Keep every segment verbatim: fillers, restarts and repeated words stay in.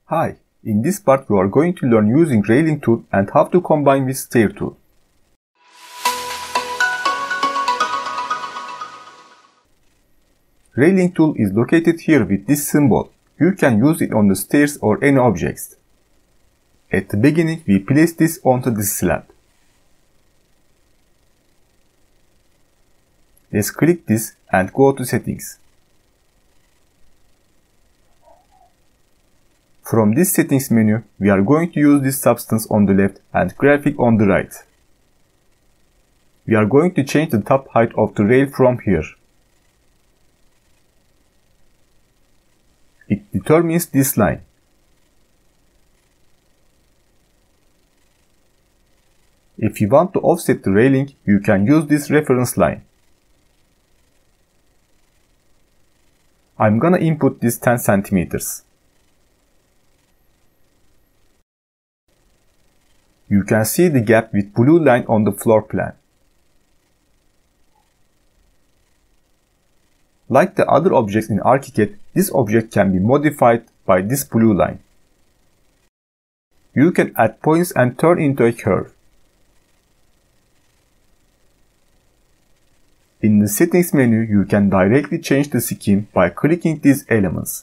Hi, in this part we are going to learn using Railing tool and how to combine with Stair tool. Railing tool is located here with this symbol. You can use it on the stairs or any objects. At the beginning we place this onto this slab. Let's click this and go to settings. From this settings menu, we are going to use this substance on the left and graphic on the right. We are going to change the top height of the rail from here. It determines this line. If you want to offset the railing, you can use this reference line. I'm gonna input this ten centimeters. You can see the gap with blue line on the floor plan. Like the other objects in ArchiCAD, this object can be modified by this blue line. You can add points and turn into a curve. In the settings menu, you can directly change the scheme by clicking these elements.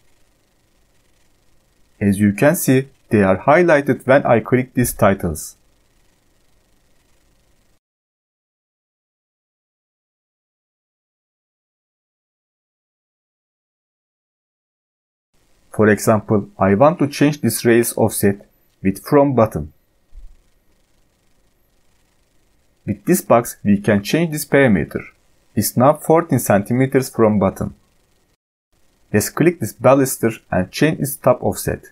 As you can see, they are highlighted when I click these titles. For example, I want to change this rail's offset with from bottom. With this box, we can change this parameter. It's now fourteen centimeters from bottom. Let's click this baluster and change its top offset.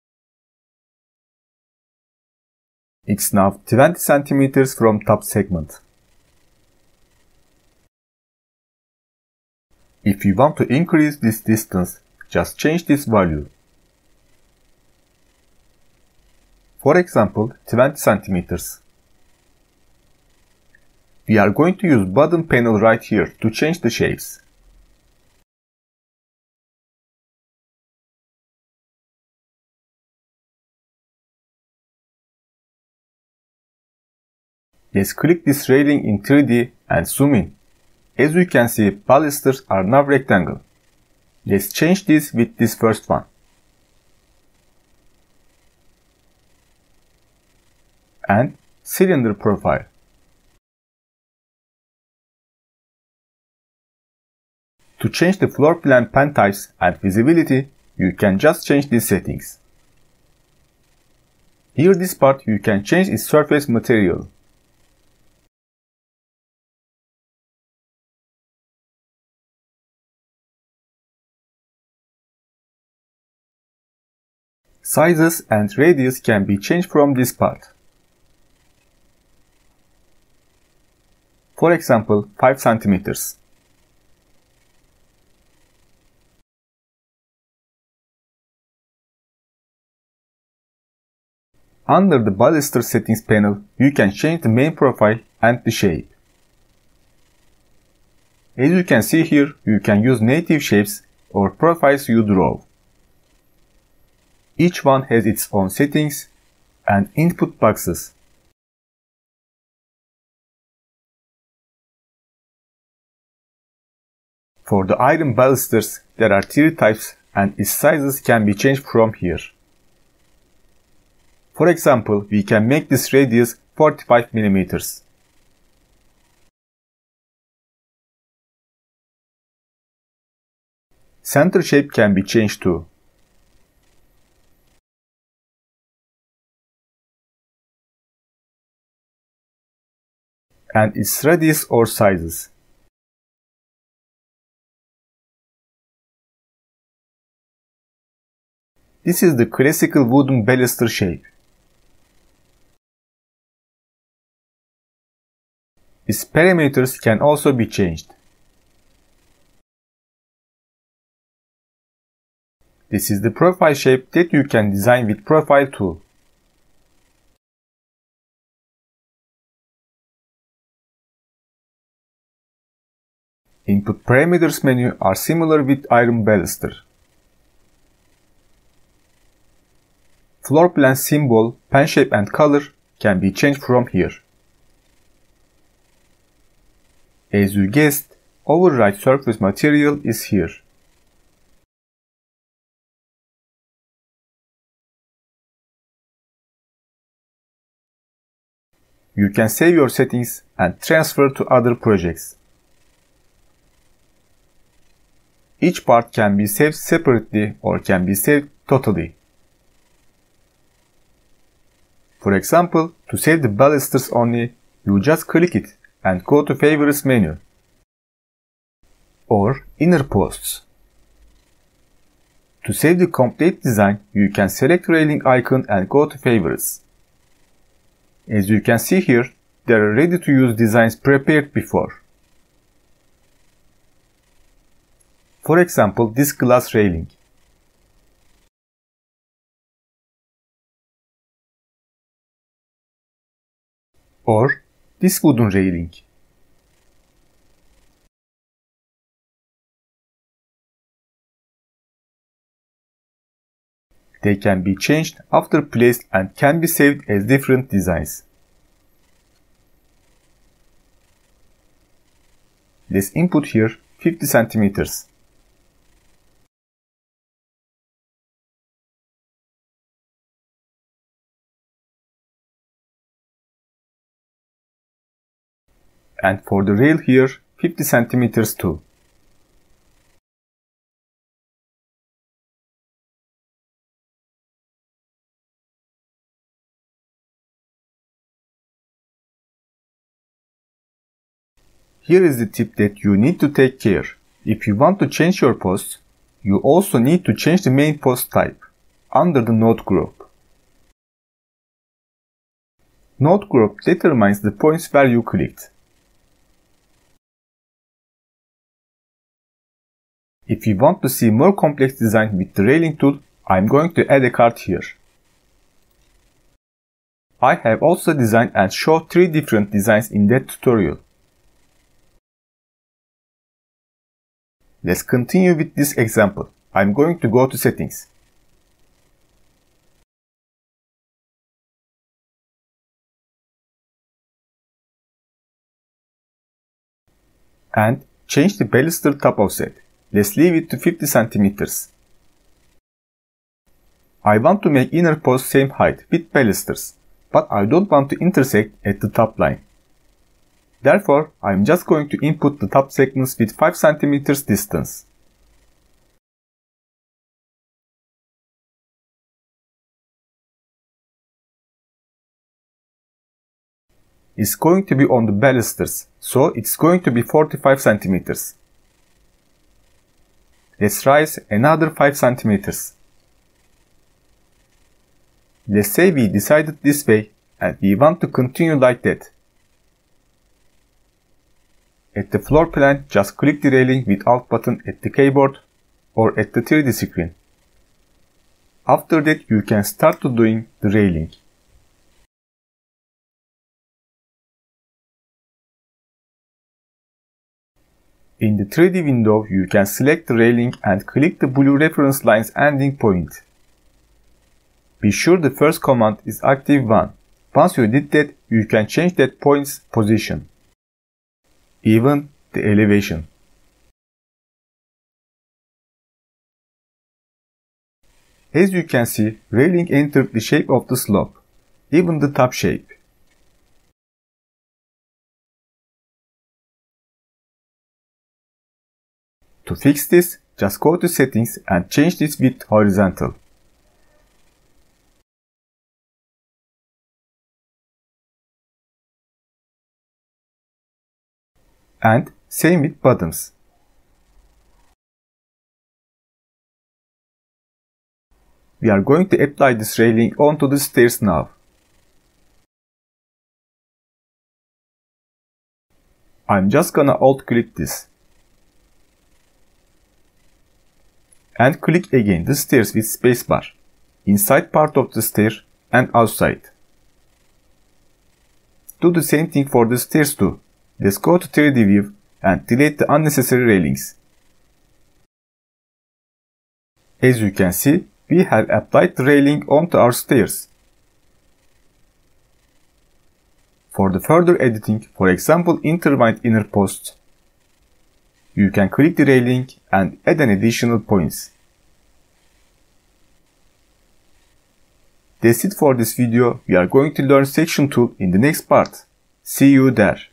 It's now twenty centimeters from top segment. If you want to increase this distance, just change this value. For example, twenty centimeters. We are going to use bottom panel right here to change the shapes. Let's click this railing in three D and zoom in. As you can see, balusters are now rectangle. Let's change this with this first one. And cylinder profile. To change the floor plan pan types and visibility, you can just change these settings. Here this part you can change its surface material. Sizes and radius can be changed from this part. For example, five centimeters. Under the baluster settings panel, you can change the main profile and the shape. As you can see here, you can use native shapes or profiles you draw. Each one has its own settings and input boxes. For the iron balusters, there are three types and its sizes can be changed from here. For example, we can make this radius forty-five millimeters. Center shape can be changed too. And its radius or sizes. This is the classical wooden baluster shape. Its parameters can also be changed. This is the profile shape that you can design with Profile tool. Input parameters menu are similar with iron baluster. Floor plan symbol, pen shape and color can be changed from here. As you guessed, override surface material is here. You can save your settings and transfer to other projects. Each part can be saved separately or can be saved totally. For example, to save the balusters only, you just click it and go to Favorites menu. Or Inner Posts. To save the complete design, you can select railing icon and go to Favorites. As you can see here, there are ready-to-use designs prepared before. For example, this glass railing. Or this wooden railing. They can be changed after placed and can be saved as different designs. Let's input here fifty centimeters. And for the rail here, fifty centimeters too. Here is the tip that you need to take care. If you want to change your post, you also need to change the main post type under the node group. Node group determines the points where you clicked. If you want to see more complex design with the railing tool, I'm going to add a card here. I have also designed and showed three different designs in that tutorial. Let's continue with this example. I'm going to go to Settings. And change the baluster top offset. Let's leave it to fifty centimeters. I want to make inner post same height with balusters, but I don't want to intersect at the top line. Therefore, I'm just going to input the top segments with five centimeters distance. It's going to be on the balusters, so it's going to be forty-five centimeters. Let's rise another five centimeters. Let's say we decided this way and we want to continue like that. At the floor plan, just click the railing with Alt button at the keyboard or at the three D screen. After that, you can start to doing the railing. In the three D window, you can select the railing and click the blue reference line's ending point. Be sure the first command is active one. Once you did that, you can change that point's position. Even the elevation. As you can see, railing entered the shape of the slope, even the top shape. To fix this, just go to Settings and change this with horizontal. And same with bottoms. We are going to apply this railing onto the stairs now. I'm just gonna alt click this. And click again the stairs with spacebar, inside part of the stair and outside. Do the same thing for the stairs too. Let's go to three D view and delete the unnecessary railings. As you can see, we have applied the railing onto our stairs. For the further editing, for example intertwined inner posts, you can click the railing and add an additional points. That's it for this video. We are going to learn section tool in the next part. See you there.